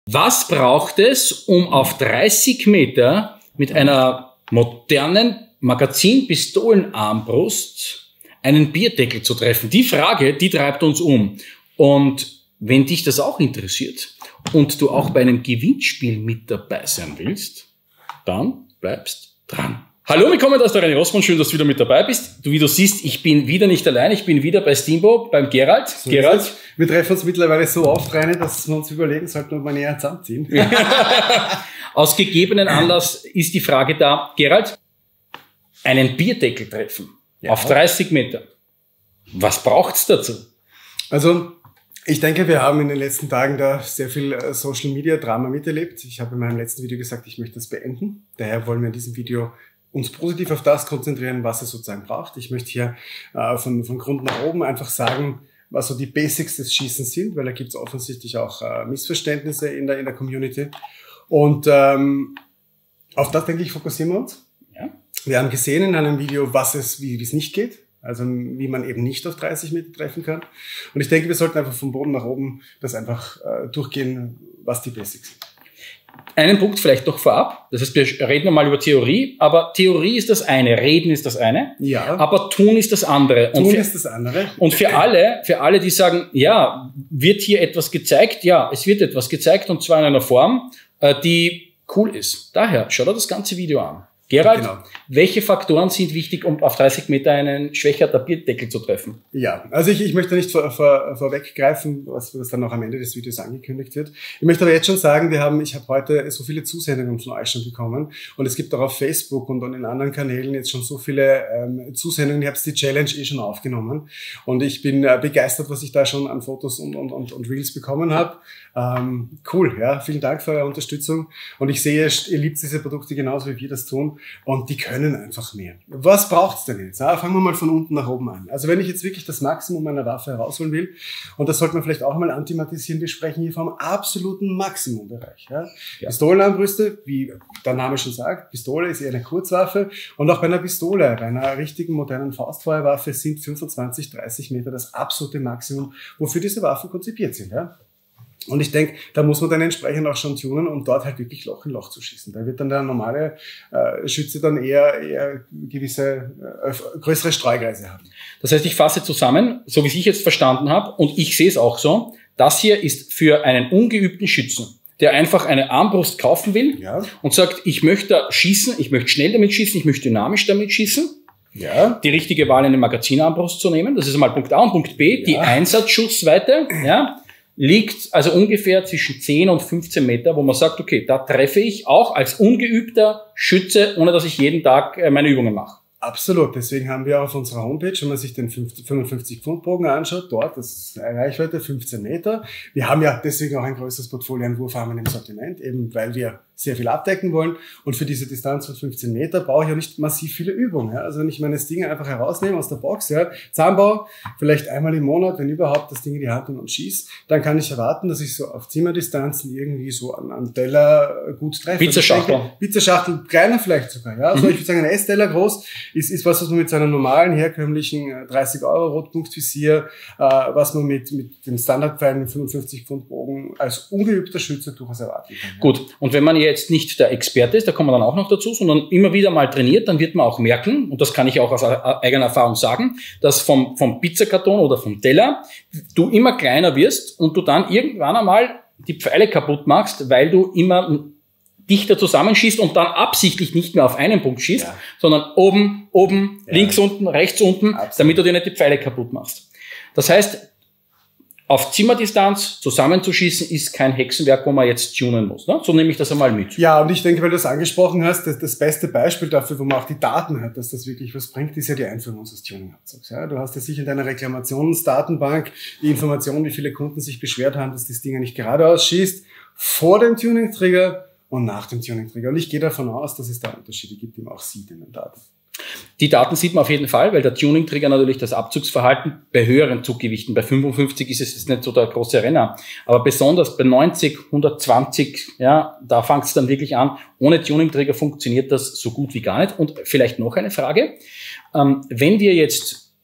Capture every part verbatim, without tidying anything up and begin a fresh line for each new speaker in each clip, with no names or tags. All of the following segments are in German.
Was braucht es, um auf dreißig Meter mit einer modernen Magazin-Pistolenarmbrust einen Bierdeckel zu treffen? Die Frage, die treibt uns um. Und wenn dich das auch interessiert und du auch bei einem Gewinnspiel mit dabei sein willst, dann bleibst dran. Hallo, willkommen, da ist der René Rossmann. Schön, dass du wieder mit dabei bist. Du, wie du siehst, ich bin wieder nicht allein. Ich bin wieder bei Steambo, beim Gerald.
So
Gerald.
Wir treffen uns mittlerweile so oft, René, dass wir uns überlegen sollten, ob wir näher zusammenziehen.
Aus gegebenen Anlass ist die Frage da, Gerald, einen Bierdeckel treffen ja. auf dreißig Meter. Was braucht's dazu?
Also, ich denke, wir haben in den letzten Tagen da sehr viel Social Media Drama miterlebt. Ich habe in meinem letzten Video gesagt, ich möchte das beenden. Daher wollen wir in diesem Video uns positiv auf das konzentrieren, was es sozusagen braucht. Ich möchte hier äh, von, von Grund nach oben einfach sagen, was so die Basics des Schießens sind, weil da gibt es offensichtlich auch äh, Missverständnisse in der, in der Community. Und ähm, auf das, denke ich, fokussieren wir uns.
Ja.
Wir haben gesehen in einem Video, was es, wie es nicht geht. Also wie man eben nicht auf dreißig Meter treffen kann. Und ich denke, wir sollten einfach vom Boden nach oben das einfach äh, durchgehen, was die Basics sind.
Einen Punkt vielleicht doch vorab. Das heißt, wir reden mal über Theorie, aber Theorie ist das eine, Reden ist das eine,
ja.
aber Tun ist das andere.
Tun
und für,
ist das andere.
Und für alle, für alle, die sagen, ja, wird hier etwas gezeigt? Ja, es wird etwas gezeigt und zwar in einer Form, äh, die cool ist. Daher, schau dir das ganze Video an. Gerald, genau. Welche Faktoren sind wichtig, um auf dreißig Meter einen schwächer Bierdeckel zu treffen?
Ja, also ich, ich möchte nicht vor, vor, vorweggreifen, was, was dann noch am Ende des Videos angekündigt wird. Ich möchte aber jetzt schon sagen, wir haben, ich habe heute so viele Zusendungen von euch schon bekommen und es gibt auch auf Facebook und in anderen Kanälen jetzt schon so viele ähm, Zusendungen. Ich habe die Challenge eh schon aufgenommen und ich bin äh, begeistert, was ich da schon an Fotos und, und, und, und Reels bekommen habe. Ähm, cool, ja, vielen Dank für eure Unterstützung und ich sehe, ihr liebt diese Produkte genauso wie wir das tun. Und die können einfach mehr. Was braucht's denn jetzt? Ja, fangen wir mal von unten nach oben an. Also wenn ich jetzt wirklich das Maximum meiner Waffe herausholen will, und das sollte man vielleicht auch mal anthematisieren, wir sprechen hier vom absoluten Maximumbereich. Ja? Ja. Pistolenarmbrüste, wie der Name schon sagt, Pistole ist eher eine Kurzwaffe. Und auch bei einer Pistole, bei einer richtigen modernen Faustfeuerwaffe sind fünfundzwanzig, dreißig Meter das absolute Maximum, wofür diese Waffen konzipiert sind. Ja? Und ich denke, da muss man dann entsprechend auch schon tunen, um dort halt wirklich Loch in Loch zu schießen. Da wird dann der normale äh, Schütze dann eher, eher gewisse äh, größere Streukreise haben.
Das heißt, ich fasse zusammen, so wie ich jetzt verstanden habe, und ich sehe es auch so, das hier ist für einen ungeübten Schützen, der einfach eine Armbrust kaufen will ja. und sagt, ich möchte schießen, ich möchte schnell damit schießen, ich möchte dynamisch damit schießen. Ja. Die richtige Wahl, eine Magazinarmbrust zu nehmen. Das ist einmal Punkt A und Punkt B, ja. die Einsatzschussweite, ja. liegt also ungefähr zwischen zehn und fünfzehn Meter, wo man sagt, okay, da treffe ich auch als ungeübter Schütze, ohne dass ich jeden Tag meine Übungen mache.
Absolut, deswegen haben wir auf unserer Homepage, wenn man sich den fünfundfünfzig Pfund Bogen anschaut, dort, das ist eine Reichweite fünfzehn Meter. Wir haben ja deswegen auch ein größeres Portfolio an Wurfarmen im Sortiment, eben weil wir sehr viel abdecken wollen. Und für diese Distanz von fünfzehn Meter brauche ich ja nicht massiv viele Übungen. Ja? Also wenn ich meine Dinge einfach herausnehme aus der Box, ja, Zahnbau, vielleicht einmal im Monat, wenn überhaupt, das Ding in die Hand nehme und schieße, dann kann ich erwarten, dass ich so auf Zimmerdistanzen irgendwie so an, an Teller gut treffe.
Pizzaschachtel.
Pizzaschachtel, kleiner vielleicht sogar. Ja? Also mhm. ich würde sagen, ein Essteller groß ist, ist was, was man mit seiner normalen, herkömmlichen dreißig Euro Rotpunktvisier, äh, was man mit, mit den Standardpfeilen mit fünfundfünfzig Pfund Bogen als ungeübter Schütze durchaus erwarten kann. Ja?
Gut, und wenn man jetzt nicht der Experte ist, da kommen wir dann auch noch dazu, sondern immer wieder mal trainiert, dann wird man auch merken, und das kann ich auch aus eigener Erfahrung sagen, dass vom, vom Pizzakarton oder vom Teller du immer kleiner wirst und du dann irgendwann einmal die Pfeile kaputt machst, weil du immer dichter zusammenschießt und dann absichtlich nicht mehr auf einen Punkt schießt, ja. sondern oben, oben, ja. links unten, rechts unten, Absolut. damit du dir nicht die Pfeile kaputt machst. Das heißt, auf Zimmerdistanz zusammenzuschießen ist kein Hexenwerk, wo man jetzt tunen muss. Ne? So nehme ich das einmal mit.
Ja, und ich denke, weil du das angesprochen hast, das, das beste Beispiel dafür, wo man auch die Daten hat, dass das wirklich was bringt, ist ja die Einführung unseres Tuning-Abzugs. Ja, du hast ja sicher in deiner Reklamationsdatenbank die Information, wie viele Kunden sich beschwert haben, dass das Ding nicht geradeaus schießt, vor dem Tuning-Trigger und nach dem Tuning-Trigger. Und ich gehe davon aus, dass es da Unterschiede gibt, die man auch sieht in den Daten.
Die Daten sieht man auf jeden Fall, weil der Tuning-Trigger natürlich das Abzugsverhalten bei höheren Zuggewichten, bei fünfundfünfzig ist es jetzt nicht so der große Renner, aber besonders bei neunzig, hundertzwanzig, ja, da fängt es dann wirklich an. Ohne Tuning-Trigger funktioniert das so gut wie gar nicht. Und vielleicht noch eine Frage. Ähm, wenn wir jetzt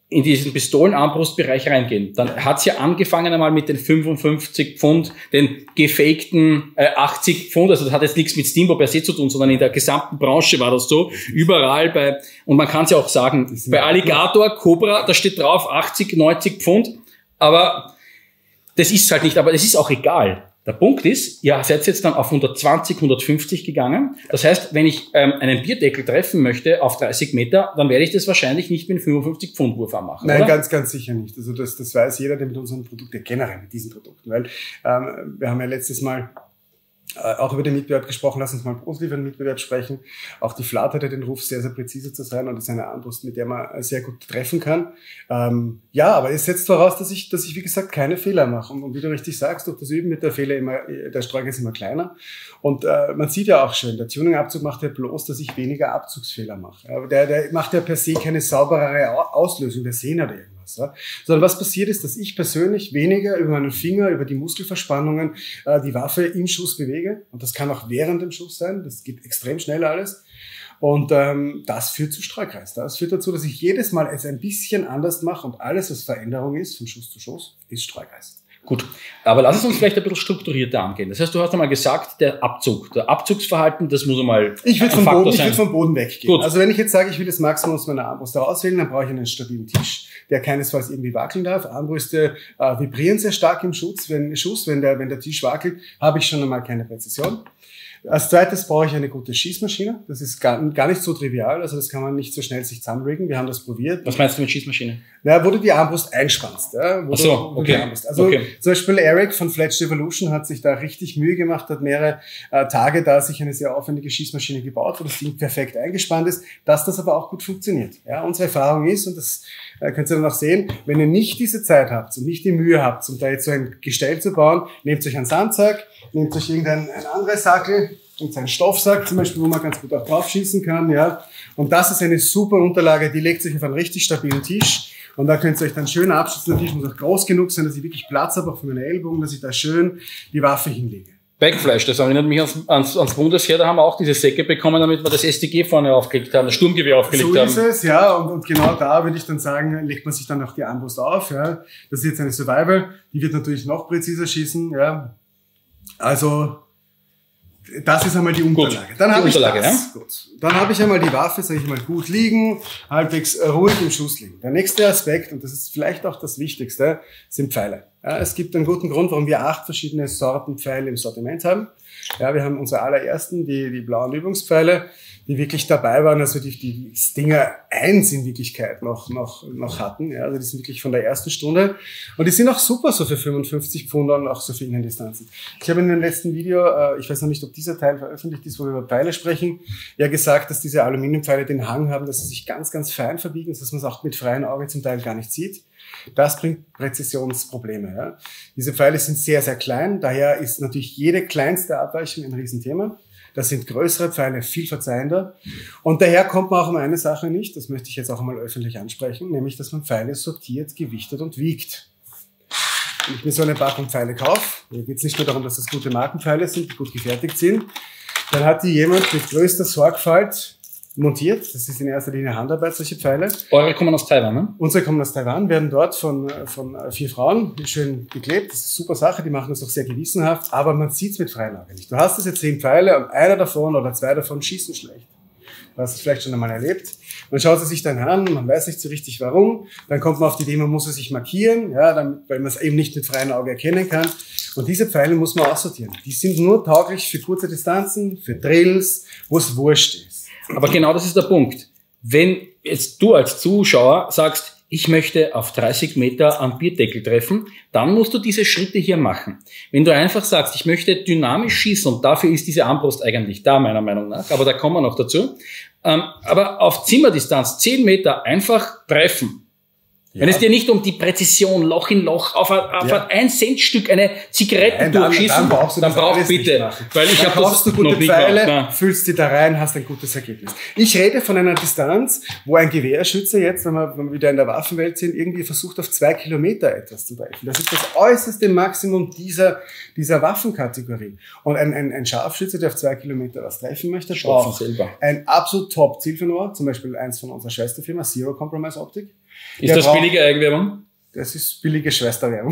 in diesen Pistolenarmbrustbereich reingehen, dann hat's ja angefangen einmal mit den fünfundfünfzig Pfund, den gefakten äh, achtzig Pfund, also das hat jetzt nichts mit Steamboat per se zu tun, sondern in der gesamten Branche war das so, überall bei, und man kann es ja auch sagen, bei Alligator, Cobra, da steht drauf achtzig, neunzig Pfund, aber das ist halt nicht, aber das ist auch egal. Der Punkt ist, ihr seid jetzt dann auf hundertzwanzig, hundertfünfzig gegangen. Das heißt, wenn ich ähm, einen Bierdeckel treffen möchte auf dreißig Meter, dann werde ich das wahrscheinlich nicht mit fünfundfünfzig Pfund Wurf machen.
Nein,
oder?
ganz, ganz sicher nicht. Also das, das weiß jeder, der mit unseren Produkten, generell mit diesen Produkten, weil ähm, wir haben ja letztes Mal äh, auch über den Mitbewerb gesprochen. Lass uns mal positiv über den Mitbewerb sprechen. Auch die Flat hatte den Ruf, sehr, sehr präzise zu sein, und ist eine Armbrust, mit der man sehr gut treffen kann. Ähm, ja, aber es setzt voraus, dass ich, dass ich, wie gesagt, keine Fehler mache. Und, und wie du richtig sagst, durch das Üben mit der Fehler immer, der Streuer ist immer kleiner. Und äh, man sieht ja auch schön, der Tuning-Abzug macht ja bloß, dass ich weniger Abzugsfehler mache. Aber der, der macht ja per se keine sauberere Auslösung der Sehne oder irgendwas. Ja? Sondern was passiert ist, dass ich persönlich weniger über meinen Finger, über die Muskelverspannungen äh, die Waffe im Schuss bewege. Und das kann auch während dem Schuss sein. Das geht extrem schnell alles. Und ähm, das führt zu Streukreis. Das führt dazu, dass ich jedes Mal es ein bisschen anders mache, und alles, was Veränderung ist, von Schuss zu Schuss, ist Streukreis.
Gut, aber lass es uns vielleicht ein bisschen strukturierter angehen. Das heißt, du hast einmal gesagt, der Abzug, der Abzugsverhalten, das muss einmal
Ich würde vom, Boden, ich würd vom Boden weggehen.
Gut.
Also wenn ich jetzt sage, ich will das Maximum aus meiner Armbrust herauswählen, dann brauche ich einen stabilen Tisch, der keinesfalls irgendwie wackeln darf. Armbrüste äh, vibrieren sehr stark im Schuss. Wenn, Schuss, wenn der, wenn der Tisch wackelt, habe ich schon einmal keine Präzision. Als zweites brauche ich eine gute Schießmaschine. Das ist gar, gar nicht so trivial, also das kann man nicht so schnell sich zusammenriggen. Wir haben das probiert.
Was meinst du mit Schießmaschine?
Na, wo du die Armbrust einspannst. Ja, wo
Ach so,
du, wo
okay.
Du die Armbrust. Also
okay.
Zum Beispiel Eric von Fletch Evolution hat sich da richtig Mühe gemacht, hat mehrere äh, Tage da sich eine sehr aufwendige Schießmaschine gebaut, wo das Ding perfekt eingespannt ist, dass das aber auch gut funktioniert. Ja, unsere Erfahrung ist, und das äh, könnt ihr dann auch sehen, wenn ihr nicht diese Zeit habt und nicht die Mühe habt, um da jetzt so ein Gestell zu bauen, nehmt euch einen Sandsack, nehmt euch irgendein ein anderes Sackel, und einen Stoffsack zum Beispiel, wo man ganz gut auch drauf schießen kann, ja. Und das ist eine super Unterlage, die legt sich auf einen richtig stabilen Tisch. Und da könnt ihr euch dann schön abschützen. Der Tisch muss auch groß genug sein, dass ich wirklich Platz habe, auch für meine Ellbogen, dass ich da schön die Waffe hinlege.
Backflash, das erinnert mich ans, ans, ans Bundesheer, da haben wir auch diese Säcke bekommen, damit wir das S D G vorne aufgelegt haben, das Sturmgewehr aufgelegt haben.
So ist es, ja, und, und genau da würde ich dann sagen, legt man sich dann auch die Armbrust auf, ja. Das ist jetzt eine Survival, die wird natürlich noch präziser schießen, ja. Also, das ist einmal die Unterlage.
Gut,
dann habe ich
Unterlage,
das.
Ja?
Gut. Dann habe ich einmal die Waffe, sage ich mal, gut liegen, halbwegs ruhig im Schuss liegen. Der nächste Aspekt, und das ist vielleicht auch das Wichtigste, sind Pfeile. Ja, es gibt einen guten Grund, warum wir acht verschiedene Sorten Pfeile im Sortiment haben. Ja, wir haben unsere allerersten, die, die blauen Übungspfeile, die wirklich dabei waren, also die, die Stinger eins in Wirklichkeit noch, noch, noch hatten. Ja, also die sind wirklich von der ersten Stunde. Und die sind auch super so für fünfundfünfzig Pfund und auch so für Innendistanzen. Ich habe in dem letzten Video, äh, ich weiß noch nicht, ob dieser Teil veröffentlicht ist, wo wir über Pfeile sprechen, ja gesagt, dass diese Aluminiumpfeile den Hang haben, dass sie sich ganz, ganz fein verbiegen, dass man es auch mit freiem Auge zum Teil gar nicht sieht. Das bringt Präzisionsprobleme. Ja. Diese Pfeile sind sehr, sehr klein. Daher ist natürlich jede kleinste Abweichung ein Riesenthema. Das sind größere Pfeile, viel verzeihender. Und daher kommt man auch um eine Sache nicht, das möchte ich jetzt auch einmal öffentlich ansprechen, nämlich, dass man Pfeile sortiert, gewichtet und wiegt. Wenn ich mir so eine Packung Pfeile kaufe, hier geht es nicht nur darum, dass das gute Markenpfeile sind, die gut gefertigt sind, dann hat die jemand mit größter Sorgfalt montiert. Das ist in erster Linie Handarbeit, solche Pfeile.
Eure kommen aus Taiwan, ne?
Unsere kommen aus Taiwan, werden dort von, von vier Frauen schön geklebt. Das ist eine super Sache, die machen das auch sehr gewissenhaft, aber man sieht es mit freiem Auge nicht. Du hast jetzt zehn Pfeile und einer davon oder zwei davon schießen schlecht. Du hast es vielleicht schon einmal erlebt. Man schaut es sich dann an, man weiß nicht so richtig warum. Dann kommt man auf die Idee, man muss es sich markieren, ja, dann, weil man es eben nicht mit freiem Auge erkennen kann. Und diese Pfeile muss man aussortieren. Die sind nur tauglich für kurze Distanzen, für Drills, wo es wurscht ist.
Aber genau das ist der Punkt. Wenn jetzt du als Zuschauer sagst, ich möchte auf dreißig Meter am Bierdeckel treffen, dann musst du diese Schritte hier machen. Wenn du einfach sagst, ich möchte dynamisch schießen, und dafür ist diese Armbrust eigentlich da, meiner Meinung nach, aber da kommen wir noch dazu, ähm, aber auf Zimmerdistanz, zehn Meter, einfach treffen. Ja. Wenn es dir nicht um die Präzision, Loch in Loch, auf ein, auf ja. ein Cent-Stück eine Zigarette
Nein,
durchschießen,
dann, dann brauchst du
dann brauch bitte, weil ich habe das
du gute
noch nicht
Pfeile,
gemacht,
füllst die da rein, hast ein gutes Ergebnis. Ich rede von einer Distanz, wo ein Gewehrschütze jetzt, wenn wir, wenn wir wieder in der Waffenwelt sind, irgendwie versucht, auf zwei Kilometer etwas zu treffen. Das ist das äußerste Maximum dieser, dieser Waffenkategorie. Und ein, ein, ein Scharfschütze, der auf zwei Kilometer was treffen möchte, braucht ein absolut Top-Ziel für Noah, zum Beispiel eins von unserer Schwesterfirma, Zero Compromise Optik.
Ist das braucht, billige Eigenwerbung?
Das ist billige Schwesterwerbung.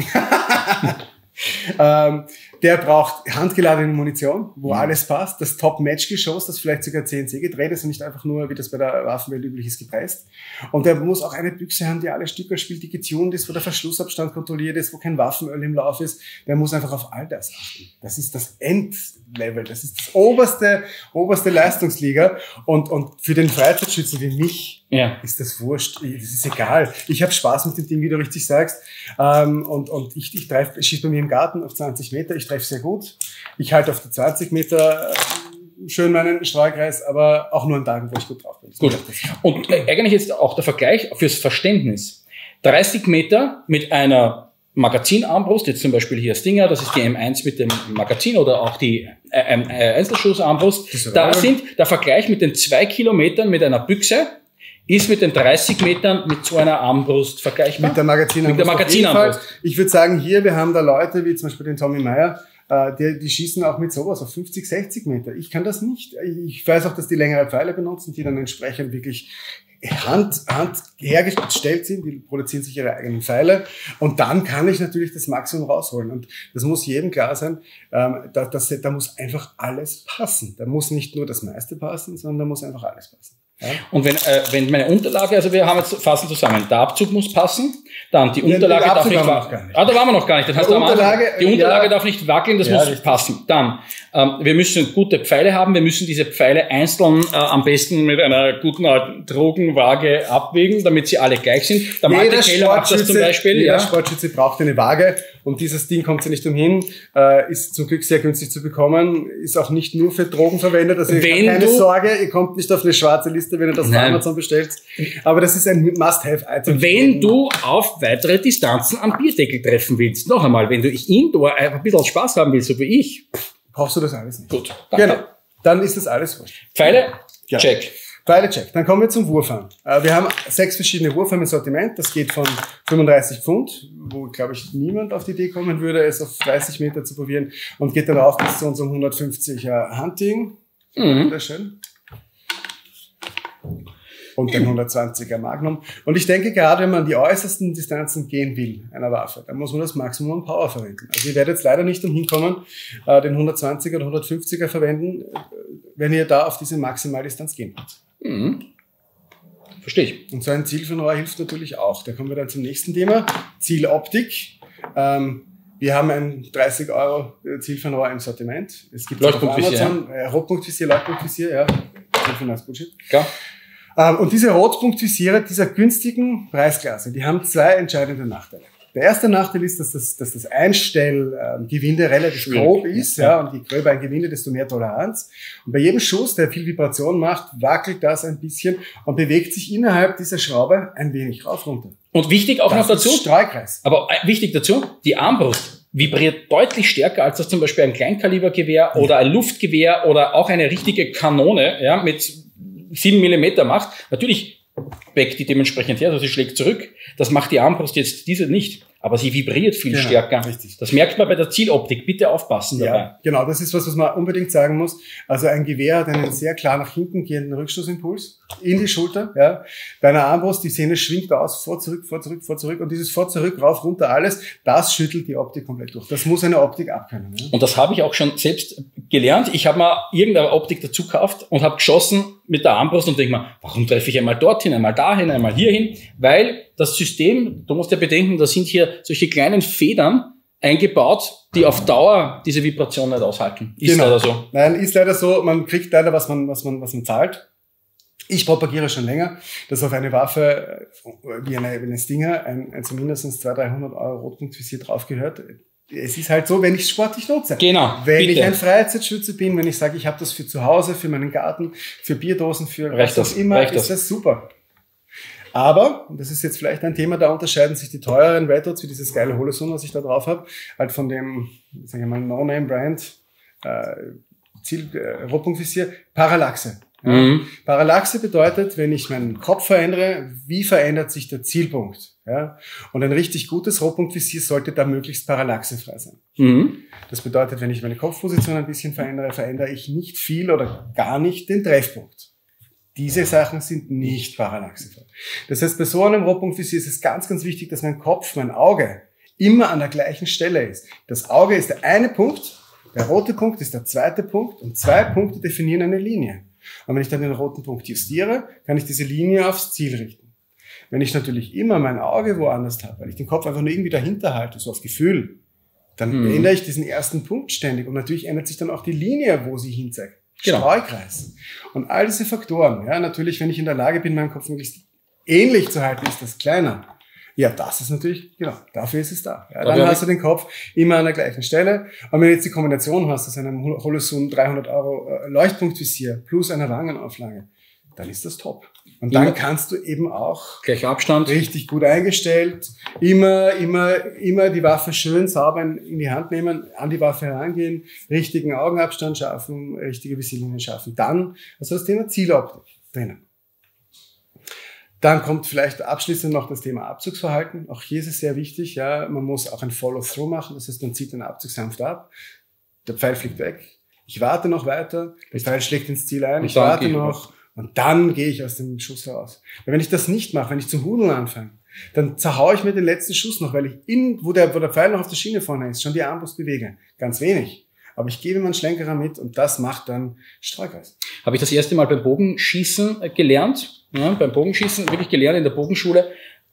ähm, der braucht handgeladene Munition, wo mhm. alles passt. Das Top-Match-Geschoss, das vielleicht sogar C N C gedreht ist und nicht einfach nur, wie das bei der Waffenwelt üblich ist, gepreist. Und der muss auch eine Büchse haben, die alle Stücke spielt, die getuned ist, wo der Verschlussabstand kontrolliert ist, wo kein Waffenöl im Lauf ist. Der muss einfach auf all das achten. Das ist das Endlevel. Das ist das oberste, oberste Leistungsliga. Und, und für den Freizeitschützen wie mich ja. ist das wurscht. Das ist egal. Ich habe Spaß mit dem Ding, wie du richtig sagst. Ähm, und, und ich, ich treffe, schieße bei mir im Garten auf zwanzig Meter. Ich treffe sehr gut. Ich halte auf die zwanzig Meter schön meinen Strahlkreis, aber auch nur an Tagen, wo ich gut drauf bin. So
gut. Und äh, eigentlich jetzt auch der Vergleich fürs Verständnis. dreißig Meter mit einer Magazinarmbrust, jetzt zum Beispiel hier Stinger, das ist die M eins mit dem Magazin oder auch die äh, äh, Einzelschussarmbrust. Da sind der Vergleich mit den zwei Kilometern mit einer Büchse ist mit den dreißig Metern mit so einer Armbrust vergleichbar?
Mit der Magazinarmbrust.
Mit der Magazinarmbrust.
Ich würde sagen, hier, wir haben da Leute, wie zum Beispiel den Tommy Meyer, äh, die, die schießen auch mit sowas auf fünfzig, sechzig Meter. Ich kann das nicht. Ich weiß auch, dass die längere Pfeile benutzen, die dann entsprechend wirklich Hand, Hand hergestellt sind, die produzieren sich ihre eigenen Pfeile und dann kann ich natürlich das Maximum rausholen und das muss jedem klar sein, ähm, da, das, da muss einfach alles passen. Da muss nicht nur das meiste passen, sondern da muss einfach alles passen. Ja?
Und wenn, äh, wenn meine Unterlage, also wir haben jetzt fassen zusammen, der Abzug muss passen, dann die
ja,
Unterlage darf nicht
wackeln.
Ah, da waren wir noch gar nicht. Das heißt,
die Unterlage,
die Unterlage
ja,
darf nicht wackeln, das
ja,
muss
richtig.
passen. Dann, ähm, wir müssen gute Pfeile haben, wir müssen diese Pfeile einzeln äh, am besten mit einer guten alten Drogenwaage abwägen, damit sie alle gleich sind. Der Malte Keller macht das zum Beispiel.
Jeder
ja.
Sportschütze braucht eine Waage und dieses Ding kommt ja nicht umhin, äh, ist zum Glück sehr günstig zu bekommen, ist auch nicht nur für Drogen verwendet, also
wenn
keine
du,
Sorge, ihr kommt nicht auf eine schwarze Liste, wenn ihr das bei Amazon bestellt, aber das ist ein Must-Have-Item.
Wenn du auf weitere Distanzen am Bierdeckel treffen willst, noch einmal, wenn du Indoor ein bisschen Spaß haben willst, so wie ich,
brauchst du das alles nicht.
Gut.
Genau. Dann ist das alles wurscht.
Pfeile,
ja.
check.
Pfeile, check. Dann kommen wir zum Wurfhahn. Wir haben sechs verschiedene Wurfhahn im Sortiment. Das geht von fünfunddreißig Pfund, wo, glaube ich, niemand auf die Idee kommen würde, es auf dreißig Meter zu probieren und geht dann auch bis zu unserem hundertfünfziger Hunting.
Mhm.
Wunderschön. Und den hundertzwanziger Magnum. Und ich denke, gerade wenn man die äußersten Distanzen gehen will, einer Waffe, dann muss man das Maximum an Power verwenden. Also ihr werdet jetzt leider nicht umhin kommen, den hundertzwanziger oder hundertfünfziger verwenden, wenn ihr da auf diese Maximaldistanz gehen wollt.
Mhm. Verstehe ich.
Und so ein Zielfernrohr hilft natürlich auch. Da kommen wir dann zum nächsten Thema. Zieloptik. Ähm, wir haben ein dreißig Euro Zielfernrohr im Sortiment. Es gibt
Leuchtpunktvisier,
Amazon, ja. Rotpunktvisier, Leuchtpunktvisier, ja. Zielfernrohr ist Bullshit.
Klar.
Und diese Rotpunktvisiere dieser günstigen Preisklasse, die haben zwei entscheidende Nachteile. Der erste Nachteil ist, dass das, dass das Einstellgewinde relativ
Schwierig.
grob ist, ja, und je gröber ein Gewinde, desto mehr Toleranz. Und bei jedem Schuss, der viel Vibration macht, wackelt das ein bisschen und bewegt sich innerhalb dieser Schraube ein wenig rauf runter.
Und wichtig auch
das
noch dazu,
ist Strahlkreis.
aber wichtig dazu, die Armbrust vibriert deutlich stärker, als das zum Beispiel ein Kleinkalibergewehr ja. oder ein Luftgewehr oder auch eine richtige Kanone, ja, mit sieben Millimeter macht. Natürlich backt die dementsprechend her, also sie schlägt zurück. Das macht die Armbrust jetzt diese nicht. Aber sie vibriert viel
genau,
stärker.
Richtig.
Das merkt man bei der Zieloptik. Bitte aufpassen dabei.
Ja, genau. Das ist was, was man unbedingt sagen muss. Also ein Gewehr hat einen sehr klar nach hinten gehenden Rückstoßimpuls in die Schulter. Ja. Bei einer Armbrust, die Sehne schwingt aus, vor, zurück, vor, zurück, vor, zurück. Und dieses vor, zurück, rauf, runter, alles, das schüttelt die Optik komplett durch. Das muss eine Optik abkönnen. Ja.
Und das habe ich auch schon selbst gelernt. Ich habe mal irgendeine Optik dazu gekauft und habe geschossen mit der Armbrust und denke mal, warum treffe ich einmal dorthin, einmal dahin, einmal hierhin? Weil das System, du musst ja bedenken, da sind hier solche kleinen Federn eingebaut, die auf Dauer diese Vibration nicht aushalten. Ist
genau.
leider so.
Nein, ist leider so. Man kriegt leider, was man, was man, was man zahlt. Ich propagiere schon länger, dass auf eine Waffe wie eine, wie eine Stinger ein, ein zumindest zweihundert, dreihundert Euro Rotpunktvisier drauf gehört. Es ist halt so, wenn ich es sportlich nutze.
Genau.
Wenn
bitte.
ich ein Freizeitschütze bin, wenn ich sage, ich habe das für zu Hause, für meinen Garten, für Bierdosen, für
reicht
was auch
das,
immer, ist
das.
das super. Aber, und das ist jetzt vielleicht ein Thema, da unterscheiden sich die teureren Red Dots, wie dieses geile Holosun, was ich da drauf habe, halt von dem, sagen wir mal, No-Name-Brand, äh, Ziel, äh, Rotpunktvisier, Parallaxe. Ja. Mhm. Parallaxe bedeutet, wenn ich meinen Kopf verändere, wie verändert sich der Zielpunkt? Ja? Und ein richtig gutes Rotpunktvisier sollte da möglichst parallaxefrei sein. Mhm. Das bedeutet, wenn ich meine Kopfposition ein bisschen verändere, verändere ich nicht viel oder gar nicht den Treffpunkt. Diese Sachen sind nicht parallaxifrei. Das heißt, bei so einem Rotpunktvisier ist es ganz, ganz wichtig, dass mein Kopf, mein Auge immer an der gleichen Stelle ist. Das Auge ist der eine Punkt, der rote Punkt ist der zweite Punkt und zwei Punkte definieren eine Linie. Und wenn ich dann den roten Punkt justiere, kann ich diese Linie aufs Ziel richten. Wenn ich natürlich immer mein Auge woanders habe, weil ich den Kopf einfach nur irgendwie dahinter halte, so auf Gefühl, dann hm. ändere ich diesen ersten Punkt ständig und natürlich ändert sich dann auch die Linie, wo sie hinzeigt. Genau. Streukreis. Und all diese Faktoren, ja, natürlich, wenn ich in der Lage bin, meinen Kopf möglichst ähnlich zu halten, ist das kleiner. Ja, das ist natürlich, genau, dafür ist es da. Ja, dann hast du den Kopf immer an der gleichen Stelle. Und wenn du jetzt die Kombination hast aus einem Holosun dreihundert Euro Leuchtpunktvisier plus einer Wangenauflage, dann ist das top. Und dann kannst du eben auch
gleich Abstand,
richtig gut eingestellt, immer, immer, immer die Waffe schön sauber in die Hand nehmen, an die Waffe herangehen, richtigen Augenabstand schaffen, richtige Visierlinien schaffen. Dann hast du das Thema Zieloptik drinnen. Dann kommt vielleicht abschließend noch das Thema Abzugsverhalten. Auch hier ist es sehr wichtig, ja, man muss auch ein Follow-through machen. Das heißt, man zieht den Abzug sanft ab, der Pfeil fliegt weg, ich warte noch weiter, der Pfeil schlägt ins Ziel ein, ich warte noch und dann gehe ich aus dem Schuss heraus. Weil wenn ich das nicht mache, wenn ich zum Hudeln anfange, dann zerhaue ich mir den letzten Schuss noch, weil ich in, wo der, wo der Pfeil noch auf der Schiene vorne ist, schon die Armbrust bewege. Ganz wenig. Aber ich gebe meinen Schlenkerer mit und das macht dann Streukreis.
Habe ich das erste Mal beim Bogenschießen gelernt, ja, beim Bogenschießen wirklich gelernt in der Bogenschule,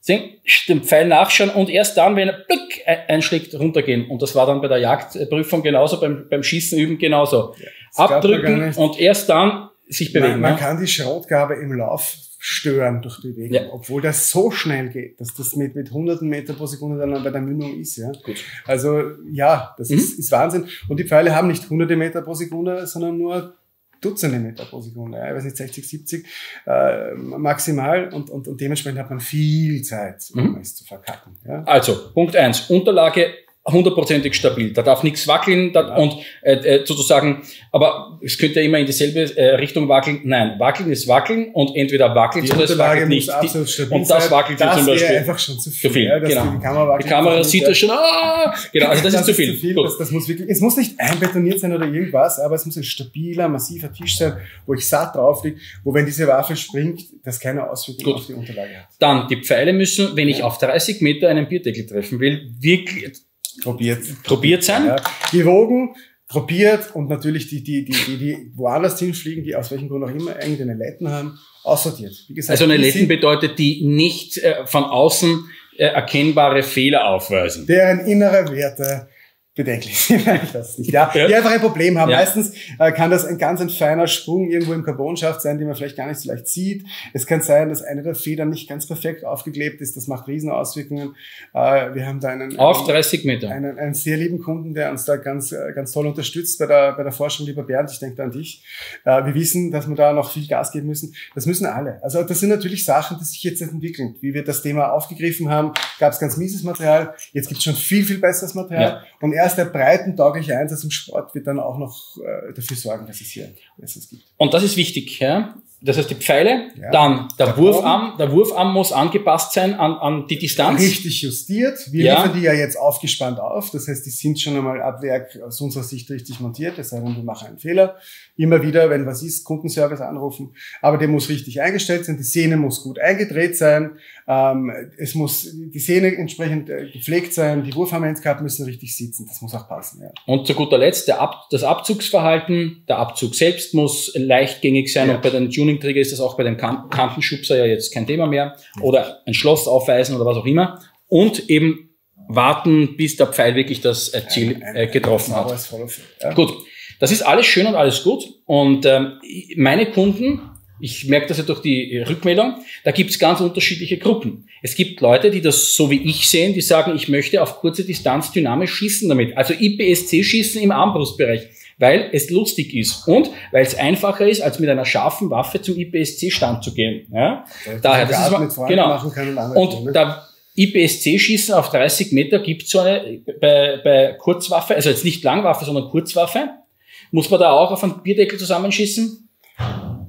den Pfeil nachschauen und erst dann, wenn er blick einschlägt, runtergehen. Und das war dann bei der Jagdprüfung genauso, beim, beim Schießen üben genauso. Ja, abdrücken und erst dann sich bewegen.
Man, man
ja.
kann die Schraubgabe im Lauf stören durch Bewegung, ja. Obwohl das so schnell geht, dass das mit, mit hunderten Meter pro Sekunde dann bei der Mündung ist. Ja. Gut. Also ja, das mhm. ist, ist Wahnsinn. Und die Pfeile haben nicht hunderte Meter pro Sekunde, sondern nur Dutzende Meter pro Sekunde. Ja. Ich weiß nicht, sechzig, siebzig äh, maximal und, und, und dementsprechend hat man viel Zeit, um mhm. es zu verkacken. Ja.
Also, Punkt eins, Unterlage hundertprozentig stabil. Da darf nichts wackeln da, ja. und äh, sozusagen, aber es könnte ja immer in dieselbe äh, Richtung wackeln. Nein, wackeln ist wackeln und entweder wackelt oder es wackelt nicht. Die, und das wackelt
das
zum Beispiel
einfach schon zu viel.
Zu viel.
Ja,
genau.
Die Kamera,
die Kamera sieht das schon. Ah, genau, also das, das ist zu viel. Ist zu viel.
Das, das muss wirklich, es muss nicht einbetoniert sein oder irgendwas, aber es muss ein stabiler, massiver Tisch sein, wo ich satt drauf liege, wo wenn diese Waffe springt, das keine Auswirkungen Gut. auf die Unterlage hat.
Dann die Pfeile müssen, wenn ich ja. auf dreißig Meter einen Bierdeckel treffen will, wirklich
Probiert.
Probiert sein.
Ja. Gewogen, probiert und natürlich die, die, die, die, die woanders hinfliegen, die aus welchem Grund auch immer irgendeine Leiten haben, aussortiert. Wie gesagt,
also eine Letten bedeutet, die nicht äh, von außen äh, erkennbare Fehler aufweisen.
Deren innere Werte bedenklich sind, das nicht. Ja, ja, die einfach ein Problem haben. Ja. Meistens äh, kann das ein ganz ein feiner Sprung irgendwo im Carbonschaft sein, den man vielleicht gar nicht so leicht sieht. Es kann sein, dass eine der Federn nicht ganz perfekt aufgeklebt ist. Das macht Riesenauswirkungen. Äh, wir haben da einen,
auf dreißig Meter.
Einen, einen sehr lieben Kunden, der uns da ganz, ganz toll unterstützt bei der, bei der Forschung. Lieber Bernd, ich denke da an dich. Äh, wir wissen, dass wir da noch viel Gas geben müssen. Das müssen alle. Also das sind natürlich Sachen, die sich jetzt entwickeln. Wie wir das Thema aufgegriffen haben, gab es ganz mieses Material. Jetzt gibt es schon viel, viel besseres Material. Ja. Und erst der breitentaugliche Einsatz im Sport wird dann auch noch äh, dafür sorgen, dass es hier Besseres gibt.
Und das ist wichtig, ja. Das heißt, die Pfeile, ja. dann der, der Wurfarm, der Wurfarm muss angepasst sein an, an die Distanz.
Richtig justiert. Wir ja. liefern die ja jetzt aufgespannt auf. Das heißt, die sind schon einmal ab Werk aus unserer Sicht richtig montiert. Es sei denn, wir machen einen Fehler. Immer wieder, wenn was ist, Kundenservice anrufen. Aber der muss richtig eingestellt sein. Die Sehne muss gut eingedreht sein. Ähm, es muss die Sehne entsprechend äh, gepflegt sein. Die Wurfarmendkappen müssen richtig sitzen. Das muss auch passen. Ja.
Und zu guter Letzt der Ab, das Abzugsverhalten. Der Abzug selbst muss leichtgängig sein. Ja. Und bei den Tuning-Träger ist das auch bei den kan Kantenschubser ja jetzt kein Thema mehr. Oder ein Schloss aufweisen oder was auch immer. Und eben warten, bis der Pfeil wirklich das äh, Ziel äh, getroffen hat. Ja. Gut. Das ist alles schön und alles gut. Und ähm, meine Kunden, ich merke das ja durch die Rückmeldung, da gibt es ganz unterschiedliche Gruppen. Es gibt Leute, die das so wie ich sehen, die sagen, ich möchte auf kurze Distanz dynamisch schießen damit. Also I P S C-Schießen im Armbrustbereich, weil es lustig ist und weil es einfacher ist, als mit einer scharfen Waffe zum I P S C-Stand zu gehen. Ja? Daher, das ist mal, genau. Machen kann und und ne? da I P S C-Schießen auf dreißig Meter gibt so eine bei, bei Kurzwaffe, also jetzt nicht Langwaffe, sondern Kurzwaffe. Muss man da auch auf einen Bierdeckel zusammenschießen?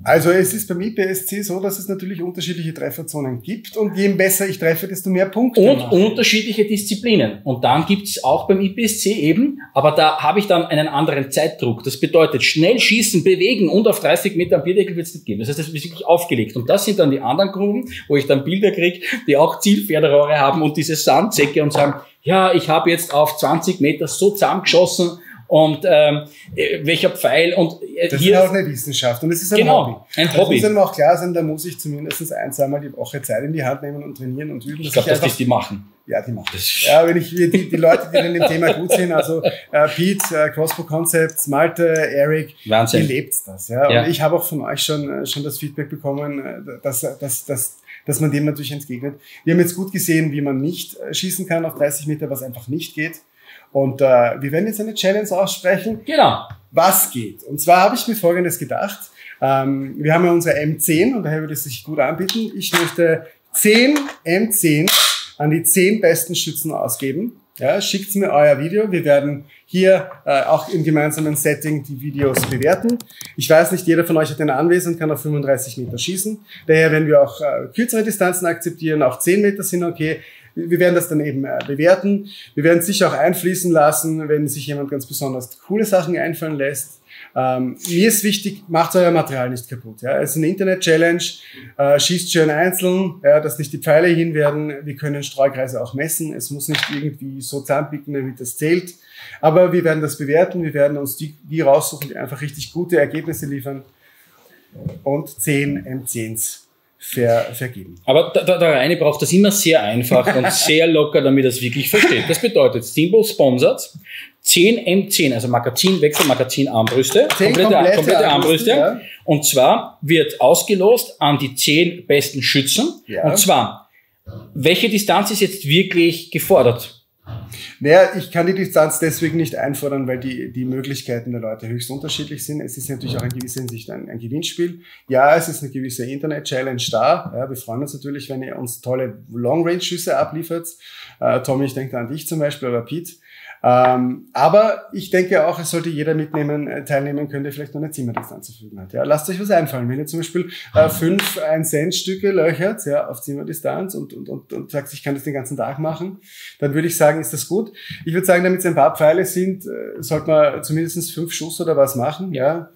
Also es ist beim I P S C so, dass es natürlich unterschiedliche Trefferzonen gibt und je besser ich treffe, desto mehr Punkte.
Und mache. Unterschiedliche Disziplinen. Und dann gibt es auch beim I P S C eben, aber da habe ich dann einen anderen Zeitdruck. Das bedeutet, schnell schießen, bewegen und auf dreißig Meter am Bierdeckel wird es nicht geben. Das heißt, das ist wirklich aufgelegt. Und das sind dann die anderen Gruppen, wo ich dann Bilder kriege, die auch Zielfernrohre haben und diese Sandsäcke und sagen, ja, ich habe jetzt auf zwanzig Meter so zusammengeschossen, und ähm, welcher Pfeil und
äh, das hier ist auch eine Wissenschaft und es ist ein
genau,
Hobby.
Ein
das
Hobby.
muss einem auch klar sein, da muss ich zumindest ein, zweimal die Woche Zeit in die Hand nehmen und trainieren und üben.
Ich glaube, dass das die machen.
Ja, die machen das. Ja, wenn ich die, die Leute, die in dem Thema gut sind, also äh, Pete, äh, Crossbow Concepts, Malte, Eric,
Wahnsinn.
Die lebt das. Ja?
Ja.
Und ich habe auch von euch schon äh, schon das Feedback bekommen, äh, dass, dass, dass, dass man dem natürlich entgegnet. Wir haben jetzt gut gesehen, wie man nicht äh, schießen kann auf dreißig Meter, was einfach nicht geht. Und äh, wir werden jetzt eine Challenge aussprechen.
Genau.
Was geht? Und zwar habe ich mir Folgendes gedacht. Ähm, wir haben ja unsere M zehn und daher würde es sich gut anbieten. Ich möchte zehn M zehn an die zehn besten Schützen ausgeben. Ja, schickt mir euer Video. Wir werden hier äh, auch im gemeinsamen Setting die Videos bewerten. Ich weiß nicht, jeder von euch hat eine Anwesend und kann auf fünfunddreißig Meter schießen. Daher werden wir auch äh, kürzere Distanzen akzeptieren. Auch zehn Meter sind okay. Wir werden das dann eben äh, bewerten. Wir werden es sicher auch einfließen lassen, wenn sich jemand ganz besonders coole Sachen einfallen lässt. Ähm, mir ist wichtig, macht euer Material nicht kaputt. Ja? Es ist eine Internet-Challenge, äh, schießt schön einzeln, ja, dass nicht die Pfeile hin werden. Wir können Streukreise auch messen. Es muss nicht irgendwie so zusammenpicken, damit das zählt. Aber wir werden das bewerten. Wir werden uns die, die raussuchen, die einfach richtig gute Ergebnisse liefern. Und zehn M zehns Ver, vergeben.
Aber der, der Reine braucht das immer sehr einfach und sehr locker, damit er es wirklich versteht. Das bedeutet, Steamboat sponsert zehn M zehn, also Magazinwechsel, Magazinarmbrüste, komplette, komplette, komplette Armbrüste. Ja. Und zwar wird ausgelost an die zehn besten Schützen. Ja. Und zwar, welche Distanz ist jetzt wirklich gefordert?
Naja, ich kann die Distanz deswegen nicht einfordern, weil die, die Möglichkeiten der Leute höchst unterschiedlich sind. Es ist natürlich auch in gewisser Hinsicht ein, ein Gewinnspiel. Ja, es ist eine gewisse Internet-Challenge da. Ja, wir freuen uns natürlich, wenn ihr uns tolle Long-Range-Schüsse abliefert. Äh, Tommy, ich denke an dich zum Beispiel oder Pete. Ähm, aber ich denke auch, es sollte jeder mitnehmen, äh, teilnehmen können, der vielleicht noch eine Zimmerdistanz zu verfügen hat. Ja, lasst euch was einfallen. Wenn ihr zum Beispiel äh, fünf ein-Cent-Stücke löchert, ja, auf Zimmerdistanz und, und, und, und sagt, ich kann das den ganzen Tag machen, dann würde ich sagen, ist das gut. Ich würde sagen, damit es ein paar Pfeile sind, äh, sollte man zumindest fünf Schuss oder was machen, ja.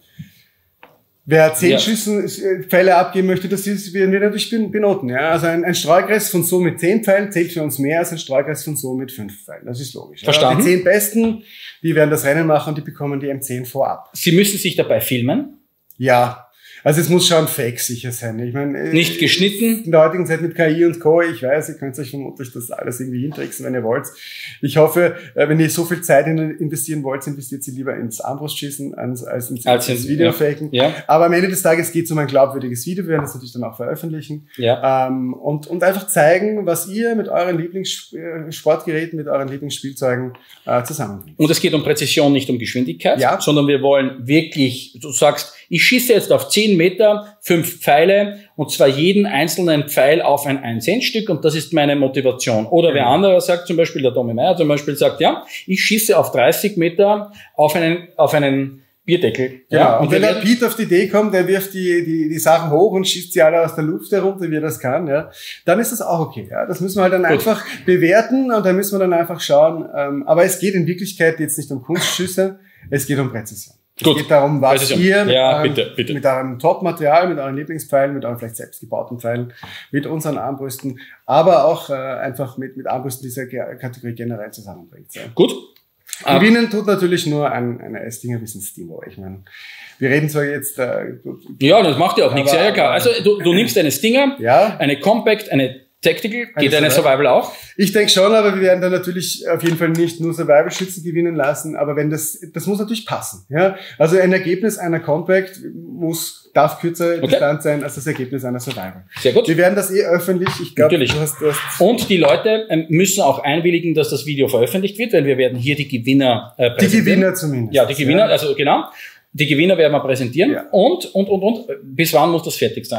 Wer zehn ja. Schüssen Pfeile abgeben möchte, das ist, werden wir natürlich benoten. Ja? Also ein, ein Streukreis von so mit zehn Pfeilen zählt für uns mehr als ein Streukreis von so mit fünf Pfeilen. Das ist logisch.
Verstanden.
Die zehn Besten, die werden das Rennen machen und die bekommen die M zehn vorab.
Sie müssen sich dabei filmen?
Ja. Also es muss schon fake-sicher sein. Ich meine,
nicht geschnitten?
In der heutigen Zeit mit K I und Co. Ich weiß, ihr könnt euch vermutlich das alles irgendwie hintricksen, wenn ihr wollt. Ich hoffe, wenn ihr so viel Zeit investieren wollt, investiert sie lieber ins Armbrustschießen als, als ins, als ins Videofaken. Ja. Ja. Aber am Ende des Tages geht es um ein glaubwürdiges Video. Wir werden das natürlich dann auch veröffentlichen. Ja. Ähm, und, und einfach zeigen, was ihr mit euren Lieblingssportgeräten, mit euren Lieblingsspielzeugen äh, zusammenbringt.
Und es geht um Präzision, nicht um Geschwindigkeit, ja. sondern wir wollen wirklich, du sagst, ich schieße jetzt auf zehn Meter, fünf Pfeile, und zwar jeden einzelnen Pfeil auf ein ein-Cent-Stück, und das ist meine Motivation. Oder wer anderer sagt, zum Beispiel der Tommy Meyer zum Beispiel sagt, ja, ich schieße auf dreißig Meter auf einen, auf einen Bierdeckel.
Genau.
Ja,
und, und wenn der Pete auf die Idee kommt, der wirft die, die, die Sachen hoch und schießt sie alle aus der Luft herunter, wie er das kann, ja, dann ist das auch okay. Ja. Das müssen wir halt dann Gut. einfach bewerten, und dann müssen wir dann einfach schauen. Ähm, aber es geht in Wirklichkeit jetzt nicht um Kunstschüsse, es geht um Präzision. Es Gut. geht darum, was
Präzision.
ihr
ja,
ähm,
bitte, bitte.
mit eurem Top-Material, mit euren Lieblingspfeilen, mit euren vielleicht selbstgebauten Pfeilen, mit unseren Armbrüsten, aber auch äh, einfach mit, mit Armbrüsten dieser Kategorie generell zusammenbringt. Ja.
Gut.
Gewinnen tut natürlich nur ein, eine Estinger bis ein Steamboat. Ich meine, wir reden zwar jetzt... Äh,
ja, das macht ja auch nichts. Ja, ja, klar. Also du, du nimmst eine Stinger,
ja.
eine Compact, eine Tactical, geht eine Survival auch?
Ich denke schon, aber wir werden dann natürlich auf jeden Fall nicht nur Survival-Schützen gewinnen lassen, aber wenn das, das muss natürlich passen, ja. Also ein Ergebnis einer Compact muss, darf kürzer okay. Distanz sein als das Ergebnis einer Survival.
Sehr gut.
Wir werden das eh öffentlich, ich glaube,
du hast, du hast Und die Leute müssen auch einwilligen, dass das Video veröffentlicht wird, weil wir werden hier die Gewinner äh,
präsentieren. Die Gewinner zumindest.
Ja, die Gewinner, ja. also genau. Die Gewinner werden wir präsentieren.
Ja.
Und, und, und, und, bis wann muss das fertig sein?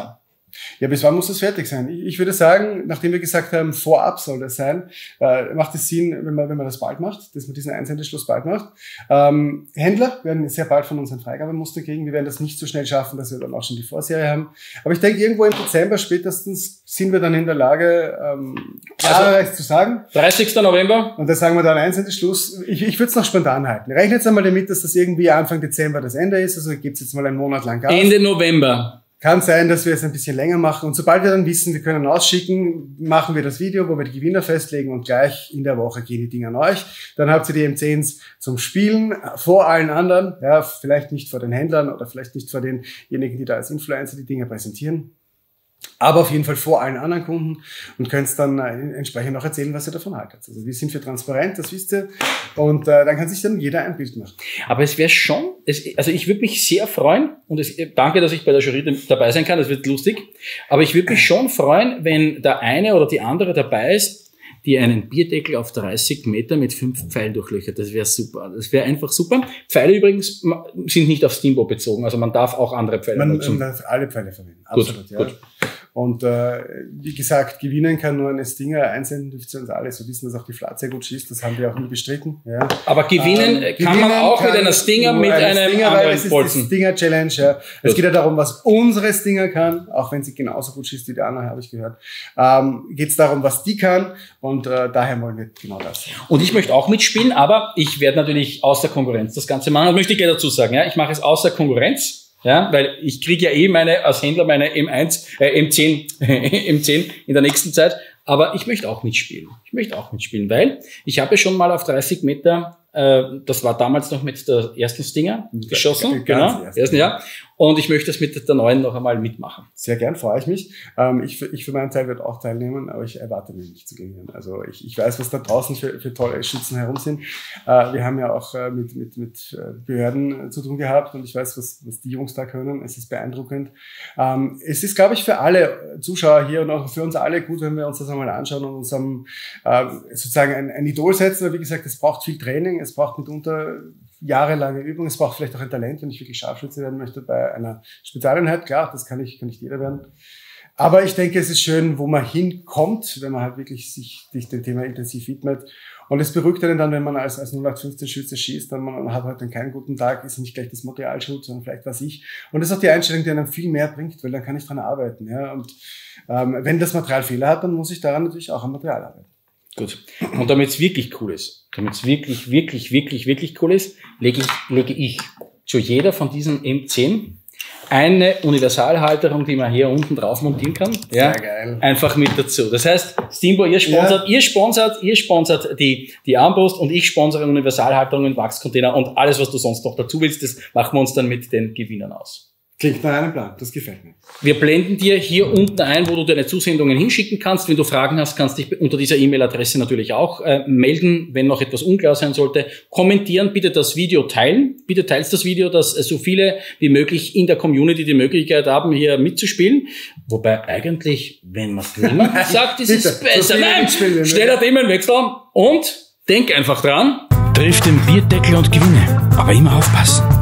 Ja, bis wann muss das fertig sein? Ich würde sagen, nachdem wir gesagt haben, vorab soll das sein, äh, macht es Sinn, wenn man, wenn man das bald macht, dass man diesen Einsendeschluss bald macht. Ähm, Händler werden sehr bald von uns ein Freigabemuster kriegen. Wir werden das nicht so schnell schaffen, dass wir dann auch schon die Vorserie haben. Aber ich denke, irgendwo im Dezember spätestens sind wir dann in der Lage, ähm, klar also, zu sagen.
dreißigsten November.
Und da sagen wir dann Einsendeschluss. Ich, ich würde es noch spontan halten. Rechnet jetzt einmal damit, dass das irgendwie Anfang Dezember das Ende ist. Also gibt es jetzt mal einen Monat lang Gas.
Ende November.
Kann sein, dass wir es ein bisschen länger machen. Und sobald wir dann wissen, wir können ausschicken, machen wir das Video, wo wir die Gewinner festlegen und gleich in der Woche gehen die Dinger an euch. Dann habt ihr die M zehns zum Spielen vor allen anderen. Ja, vielleicht nicht vor den Händlern oder vielleicht nicht vor denjenigen, die da als Influencer die Dinger präsentieren. Aber auf jeden Fall vor allen anderen Kunden und könnt dann äh, entsprechend auch erzählen, was ihr davon haltet. Also wir sind für transparent, das wisst ihr. Und äh, dann kann sich dann jeder ein Bild machen.
Aber es wäre schon, es, also ich würde mich sehr freuen, und es, danke, dass ich bei der Jury dabei sein kann, das wird lustig, aber ich würde mich schon freuen, wenn der eine oder die andere dabei ist, die einen Bierdeckel auf dreißig Meter mit fünf Pfeilen durchlöchert. Das wäre super. Das wäre einfach super. Pfeile übrigens sind nicht auf Steamboat bezogen, also man darf auch andere Pfeile
man,
nutzen.
Man darf alle Pfeile verwenden.
Gut,
absolut, ja.
Gut.
Und äh, wie gesagt, gewinnen kann nur eine Stinger, einsenden dürft ihr uns alle. So wissen, dass auch die Flat sehr gut schießt, das haben wir auch nie bestritten. Ja.
Aber gewinnen ähm, kann man auch kann mit einer Stinger mit eine einem Stinger, anderen
es ist Bolzen. Die Stinger Challenge. Ja. Es geht ja darum, was unsere Stinger kann, auch wenn sie genauso gut schießt wie die andere, habe ich gehört. Ähm, geht es darum, was die kann, und äh, daher wollen wir genau das.
Und ich möchte auch mitspielen, aber ich werde natürlich außer Konkurrenz das Ganze machen. Das möchte ich gleich dazu sagen. Ja, ich mache es außer Konkurrenz. Ja, weil ich kriege ja eh meine, als Händler meine M eins, äh, M zehn, M zehn in der nächsten Zeit. Aber ich möchte auch mitspielen. Ich möchte auch mitspielen, weil ich habe schon mal auf dreißig Meter, äh, das war damals noch mit der ersten Stinger geschossen. Genau, ersten, ja. Und ich möchte es mit der neuen noch einmal mitmachen.
Sehr gern, freue ich mich. Ähm, ich, für, ich für meinen Teil werde auch teilnehmen, aber ich erwarte mir nicht zu gewinnen. Also ich, ich weiß, was da draußen für, für tolle Schützen herum sind. Äh, wir haben ja auch äh, mit, mit, mit Behörden äh, zu tun gehabt, und ich weiß, was, was die Jungs da können. Es ist beeindruckend. Ähm, es ist, glaube ich, für alle Zuschauer hier und auch für uns alle gut, wenn wir uns das einmal anschauen und uns am, äh, sozusagen ein, ein Idol setzen. Aber wie gesagt, es braucht viel Training, es braucht mitunter jahrelange Übung. Es braucht vielleicht auch ein Talent, wenn ich wirklich Scharfschütze werden möchte bei einer Spezialeinheit. Klar, das kann ich, kann nicht jeder werden. Aber ich denke, es ist schön, wo man hinkommt, wenn man halt wirklich sich, sich dem Thema intensiv widmet. Und es beruhigt einen dann, wenn man als, als null acht fünfzehn Schütze schießt, dann man hat halt dann keinen guten Tag, ist nicht gleich das Material schuld, sondern vielleicht was ich. Und das ist auch die Einstellung, die einem viel mehr bringt, weil dann kann ich dran arbeiten. Ja. Und ähm, wenn das Material Fehler hat, dann muss ich daran natürlich auch am Material arbeiten.
Gut. Und damit es wirklich cool ist, damit es wirklich, wirklich, wirklich, wirklich cool ist, lege ich, lege ich zu jeder von diesen M zehn eine Universalhalterung, die man hier unten drauf montieren kann. Ja,
sehr geil.
Einfach mit dazu. Das heißt, Steamboat, ihr sponsert, ja. ihr sponsert, ihr sponsert die, die Armbrust, und ich sponsere Universalhalterungen, Wachscontainer und alles, was du sonst noch dazu willst, das machen wir uns dann mit den Gewinnern aus.
Klingt nach einem Plan, das gefällt mir.
Wir blenden dir hier unten ein, wo du deine Zusendungen hinschicken kannst. Wenn du Fragen hast, kannst du dich unter dieser E-Mail-Adresse natürlich auch äh, melden, wenn noch etwas unklar sein sollte. Kommentieren, bitte das Video teilen. Bitte teilst das Video, dass äh, so viele wie möglich in der Community die Möglichkeit haben, hier mitzuspielen. Wobei eigentlich, wenn man es niemand sagt, ist es besser. Nein, schneller Themenwechsel. Und denk einfach dran. Triff den Bierdeckel und gewinne. Aber immer aufpassen.